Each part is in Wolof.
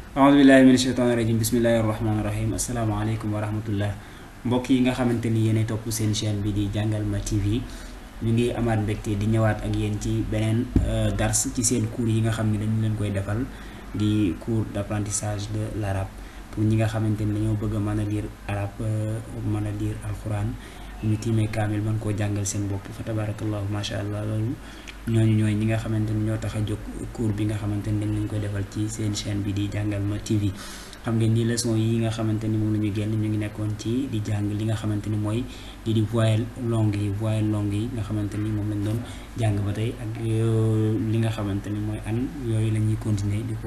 aoudu billahi mina shaytaani rajim bismillahi rahmaani rahim asalaamaaleykum wa rahmatullah mbokk yi nga xamante ni yéenay topp seen chaîne bi di Jàngal Ma TV ñu ngi amaat mbégte di ñëwaat ak yéen ci beneen dars ci seen cours yi nga xam ne dañu leen koy defal di cours d'apprentissage de l'arabe pour ñi nga xamante ni dañoo bëgg a mën a lire arabe mën a lire alquran ñu tiimee kaamil mën koo jàngal seen bopp fa tabarakallahu macha allah loolu ñooñu ñooy ñi nga xamante ni ñoo tax a jóg cours bi nga xamante ni dañ leen koy defal ci seen chaîne bi di Jàngal Ma TV xam ngeen ni leçon yi nga xamante ni moom la ñu génn ñu ngi nekkoon ci di jàng li nga xamante ni mooy di voyelle longue yi nga xamante ni moom lañ doon jàng ba tey ak li nga xamante ni mooy an yooyu la ñuy continuer di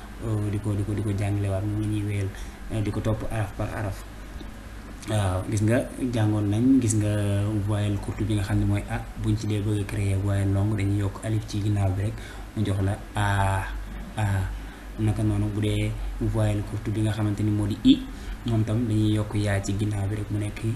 ko jàngalewaat moom la ñuy wéyal di ko topp araf par araf. waaw gis nga jàngoon nañ gis nga voyelle courte bi nga xam ne mooy a buñ ci dee bëgg a créer voyelle longue dañuy yokk alif ci ginnaaw bi rek mu jox la a naka noonu bu dee voyelle courte bi nga xamante ni moo di i moom tam dañuy yokk yaa ci ginnaaw bi rek mu nekk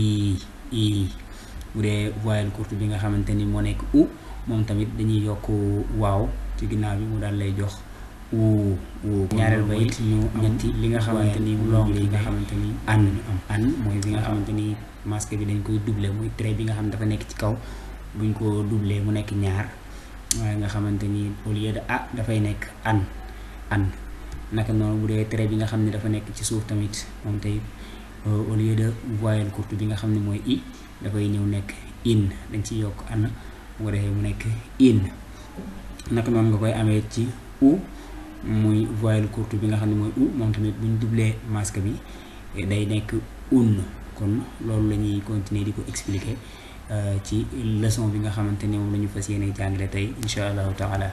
i bu dee voyelle courte bi nga xamante ni moo nekk u moom tamit dañuy yokk waaw ci ginnaaw bi mu daal lay jox u ñaareel ba it ñu ñetti li nga xamante ni longue yi nga xamante ni an mooy bi nga xamante ni masque bi dañ koy doubler muy trait bi nga xam ne dafa nekk ci kaw buñ ko doubler mu nekk ñaar waaye nga xamante ni au lieu de a dafay nekk an naka noonu bu dee trait bi nga xam ne dafa nekk ci suuf tamit moom tey au lieu de voyelle courte bi nga xam ne mooy i dafay ñëw nekk in dañ ci yokk an bu ko defee mu nekk in naka noonu nga koy amee ci u muy voyelle courte bi nga xam ne mooy u moom tamit buñ doubler masque bi day nekk un kon loolu la ñuy continuer di ko expliquer ci leçon bi nga xamante ni moom la ñu fas yéene jàngale tey insha allahu taala.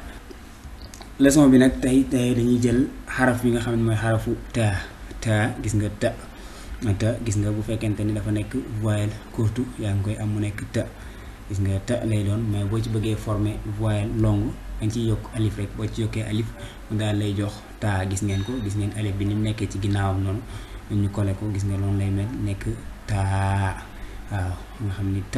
leçon bi nag tey dañuy jël xaraf bi nga xam ne mooy xarafu ta gis nga ta gis nga bu fekkente ni dafa nekk voyelle courte yaa ngi koy am mu nekk ta gis nga ta lay doon mais boo ci bëggee former voyelle longue dañ ciy yokk alif rek boo ci yokkee alif mu daal lay jox taa gis ngeen ko gis ngeen alif bi ni mu nekkee ci ginnaawam noonu ñu kole ko gis nga loolu lay mel nekk taa waaw nga xam ni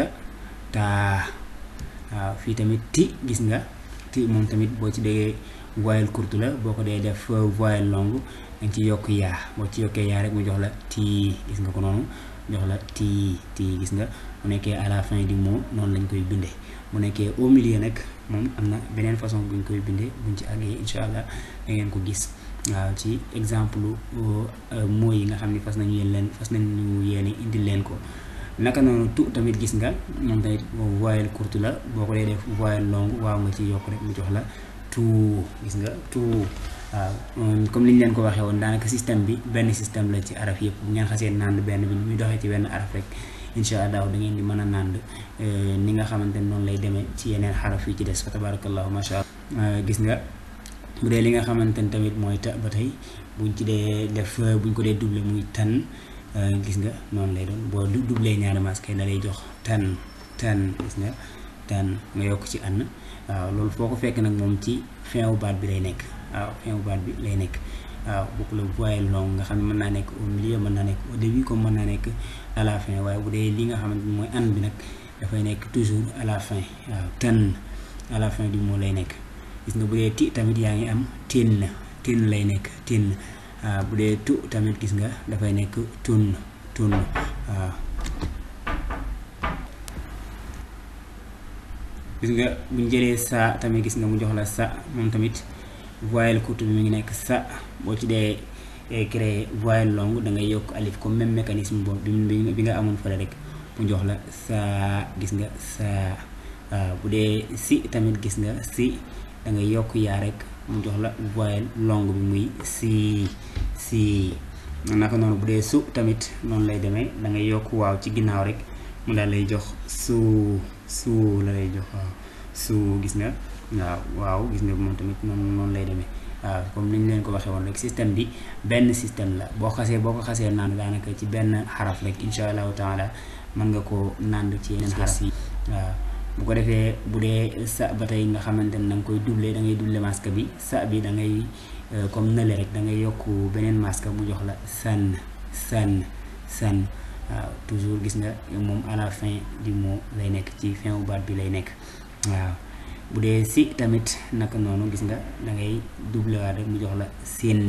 taa waaw fii tamit ti gis nga ti moom tamit boo ci déggee voyelle courte la boo ko dee def voyelle longue dañ ci yokk yaa boo ci yokkee yaa rek mu jox la tii gis nga ko noonu jox la tii gis nga mu nekkee à la fin du mot noonu lañ koy bindee mu nekkee au milieu nag moom am na beneen façon buñ koy bindee buñ ci àggee incha allah da ngeen ko gis waaw ci exemple mots yi nga xam ne fas nañu yéene indil leen ko. naka noonu tu tamit gis nga moom tamit voyelle courte la boo ko dee def voyelle longue waaw nga ci yokk rek mu jox la tout gis nga tout waaw comme li ñu leen ko waxee woon daanaka système bi benn système la ci araf yëpp bu ngeen xasee nànd benn bi muy doxee ci benn araf rek incha allah da ngeen di mën a nànd ni nga xamante ne noonu lay demee ci yeneen xaraf yi ci des fa tabarakallahu macha allah. gis nga bu dee li nga xamante ne tamit mooy ta ba tey buñ ci dee def buñ ko dee doubler muy tan gis nga noonu lay doon boo doubler ñaari masque da lay jox tan gis nga tan nga yokk ci an waaw loolu foo ko fekk nag moom ci fin wu baat bi lay nekk waaw fin wu baat bi lay nekk waaw bokku la voyelle longue nga xam ne mën naa nekk au milieu mën naa nekk au début comme mën naa nekk à la fin waaye bu dee li nga xamante ni mooy an bi nag dafay nekk toujours à la fin waaw tan à la fin du mot lay nekk gis nga bu dee ti tamit yaa ngi am tin lay nekk tin waaw bu dee tu tamit gis nga dafay nekk tun waaw gis nga buñ jëlee sa tamit gis nga mu jox la sa moom tamit voyelle courte bi mu ngi nekk sa boo ci dee créer voyelle longue da ngay yokk alif comme même mécanisme boobu bi nga amoon fële rek mu jox la sa gis nga sa waaw bu dee si tamit gis nga si da ngay yokk yaa rek mu jox la voyelle longue bi muy si naka noonu bu dee su tamit noonu lay demee da ngay yokk waaw ci ginnaaw rek mu daal lay jox su la lay jox waaw su gis nga waaw gis nga moom tamit noonu lay demee waaw comme ni ñu leen ko waxee woon rek système bi benn système la boo ko xasee naan daanaka ci benn xaraf rek incha allahu taala mën nga ko nand ci yeneen xaraf yi waaw bu ko defee bu dee sa ba tey nga xamante ne da nga koy doubler da ngay doubler masque bi sa bi da ngay comme nële rek da ngay yokk beneen masque mu jox la san waaw toujours gis nga moom à la fin du mot lay nekk ci fin wu baat bi lay nekk waaw bu dee si tamit naka noonu gis nga da ngay doubler waat rek mu jox la sin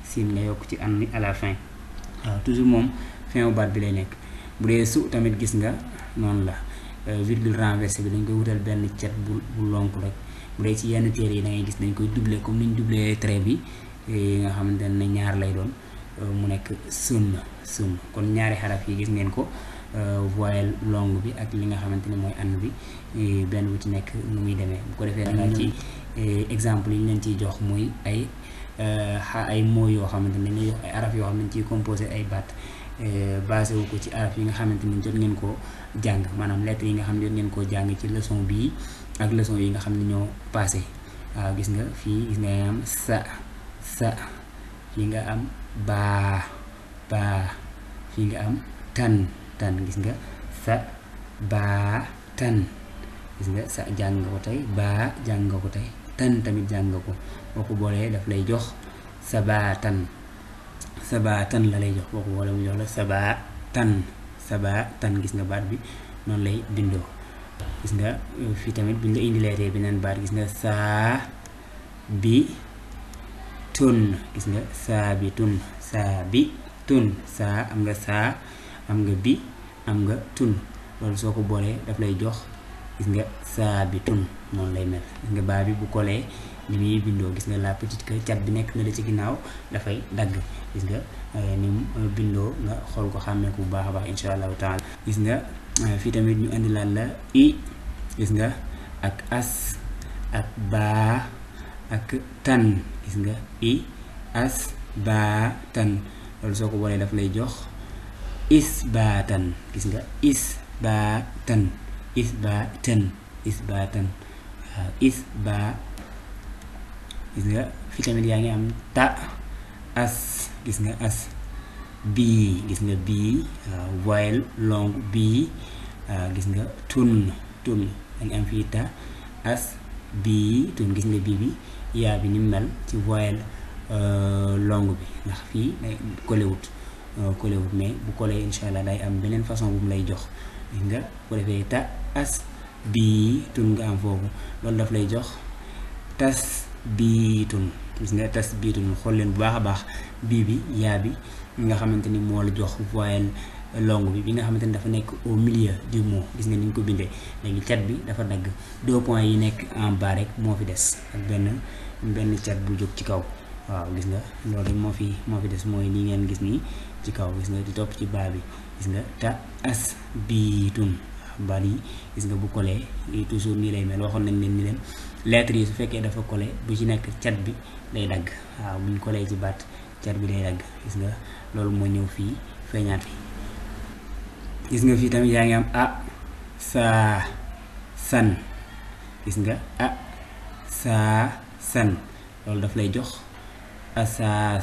siin nga yokk ci an à la fin waaw toujours moom fin wu baat bi lay nekk. bu dee su tamit gis nga noonu la virgule renversé bi dañ koy wutal benn cet bu lonk rek. bu dee ci yenn téere yi da ngay gis dañ koy doubler comme ni ñu doubler trait bi nga xamante ne ñaar lay doon mu nekk sun. Kon ñaari xaraf yi gis ngeen ko voyelle longue bi ak li nga xamante ne mooy an bi benn bu ci nekk nu muy demee. bu ko defee da nga ci exemple yi ñu leen ciy jox muy ay mots yoo xamante ne dañuy jox ay araf yoo xam ne dañ ciy composé ay baat basé wu ko ci araf yi nga xamante ni jot ngeen koo jàng maanaam lettres yi nga xam ne jot ngeen koo jàng ci leçon bii ak leçon yi nga xam ne ñoo passé. waaw gis nga fii gis nga am sa fii nga am baa fii nga am tan gis nga sa baa tan gis nga sa jàng nga ko tey baa jàng nga ko tey tan tamit jàng nga ko boo ko boolee daf lay jox sabaatan la lay jox boo ko boolee mu jox la sabaatan gis nga baat bi noonu lay bindoo. gis nga fii tamit buñ la indileetee beneen baat gis nga saa bi tun gis nga saa bi tun saa am nga saa am nga bi am nga tun loolu soo ko boolee daf lay jox gis nga saa bi tun noonu lay mel. gis nga baa bi bu kolee ni muy bindoo gis nga la petite que cat bi nekk na la ci ginnaaw dafay dagg gis nga ni mu bindoo nga xool ko xàmmee ko bu baax a baax insha allahu taala. gis nga fii tamit ñu indi laat la i gis nga ak as ak baa ak tan gis nga i as baa tan loolu soo ko boolee daf lay jox isbaatan gis nga isbaatan waaw isbaa. gis nga fii tamit yaa ngi am ta as gis nga as bii gis nga bii waaw voyelle longue bii gis nga tun dañu am fii ta as bii tun gis nga bii bi yaa bi ni mel ci voyelle longue bi ndax fii day kolewut mais bu kolee insha allah day am beneen façon bu mu lay jox. gis nga bu ko defee ta as bii tun nga am foofu loolu daf lay jox tas biitun gis nga tas biitun xool leen bu baax a baax bii bi yaa bi nga xamante ni moo la jox voyelle longue bi nga xamante ni dafa nekk au milieu du mot gis nga ni ñu ko bindee léegi cat bi dafa dagg 2 points yi nekk en bas rek moo fi des ak benn cat bu jóg ci kaw. waaw gis nga loolu rek moo fi des mooy li ngeen gis nii ci kaw gis nga di topp ci baa bi gis nga ta as biitun baat yi gis nga bu kolee toujours nii lay mel waxoon nañ leen ni leen lettres yi su fekkee dafa kole bu ci nekk cat bi day dagg waaw buñ kolee ci baat cat bi day dagg gis nga loolu moo ñëw fii feeñaat fi. gis nga fii tamit yaa ngi am a saa san gis nga a saa san loolu daf lay jox asa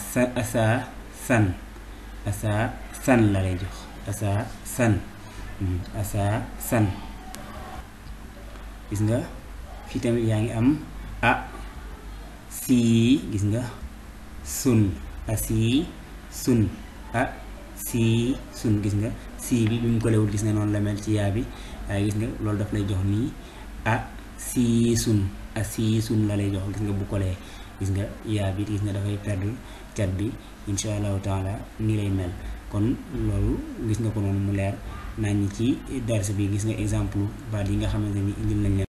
san la lay jox asa san gis nga fii tamit yaa ngi am a sii gis nga sun a sii sun a sii sun gis nga sii bi mu ko lewul gis nga noonu la mel ci yaa bi waaye gis nga loolu daf lay jox nii a sii sun la lay jox gis nga bu kolee gis nga yaa bi gis nga dafay perdre cat bi insha allahu taala nii lay mel. kon loolu gis nga ko noonu mu leer nañ ci dars bi gis nga exemple baat yi nga xamante ni indil nañ leen